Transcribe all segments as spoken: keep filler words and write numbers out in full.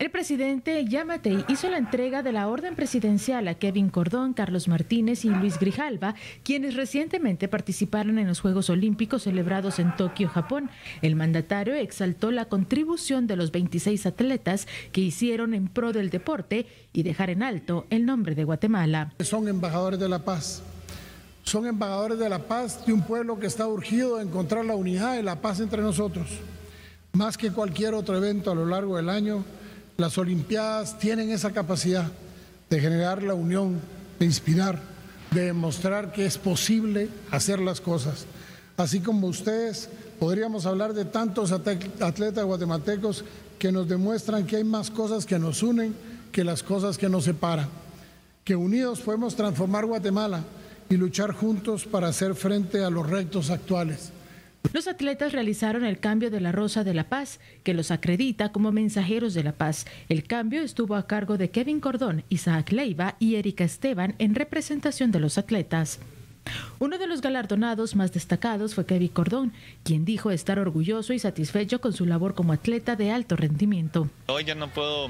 El presidente Yamatei hizo la entrega de la orden presidencial a Kevin Cordón, Carlos Martínez y Luis Grijalva, quienes recientemente participaron en los Juegos Olímpicos celebrados en Tokio, Japón. El mandatario exaltó la contribución de los veintiséis atletas que hicieron en pro del deporte y dejar en alto el nombre de Guatemala. Son embajadores de la paz. Son embajadores de la paz de un pueblo que está urgido de encontrar la unidad y la paz entre nosotros. Más que cualquier otro evento a lo largo del año, las Olimpiadas tienen esa capacidad de generar la unión, de inspirar, de demostrar que es posible hacer las cosas. Así como ustedes, podríamos hablar de tantos atletas guatemaltecos que nos demuestran que hay más cosas que nos unen que las cosas que nos separan. Que unidos podemos transformar Guatemala y luchar juntos para hacer frente a los retos actuales. Los atletas realizaron el cambio de la Rosa de la Paz, que los acredita como mensajeros de la paz. El cambio estuvo a cargo de Kevin Cordón, Isaac Leiva y Erika Esteban en representación de los atletas. Uno de los galardonados más destacados fue Kevin Cordón, quien dijo estar orgulloso y satisfecho con su labor como atleta de alto rendimiento. Hoy ya no puedo,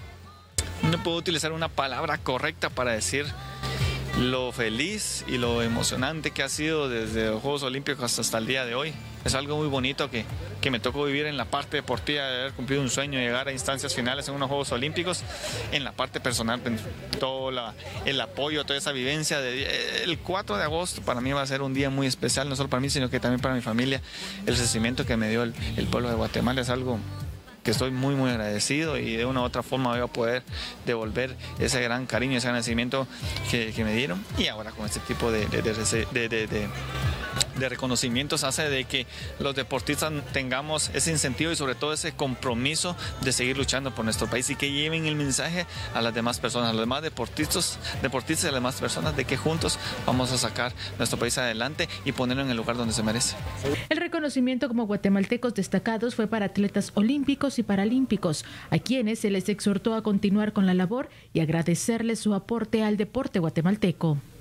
no puedo utilizar una palabra correcta para decir lo feliz y lo emocionante que ha sido desde los Juegos Olímpicos hasta el día de hoy. Es algo muy bonito que, que me tocó vivir en la parte deportiva, de haber cumplido un sueño, llegar a instancias finales en unos Juegos Olímpicos. En la parte personal, todo la, el apoyo, toda esa vivencia. De, el cuatro de agosto para mí va a ser un día muy especial, no solo para mí, sino que también para mi familia. El recibimiento que me dio el, el pueblo de Guatemala es algo que estoy muy muy agradecido, y de una u otra forma voy a poder devolver ese gran cariño, ese agradecimiento que, que me dieron. Y ahora con este tipo de, de, de, de, de, de de reconocimientos hace de que los deportistas tengamos ese incentivo y sobre todo ese compromiso de seguir luchando por nuestro país, y que lleven el mensaje a las demás personas, a los demás deportistas, deportistas y a las demás personas, de que juntos vamos a sacar nuestro país adelante y ponerlo en el lugar donde se merece. El reconocimiento como guatemaltecos destacados fue para atletas olímpicos y paralímpicos, a quienes se les exhortó a continuar con la labor y agradecerles su aporte al deporte guatemalteco.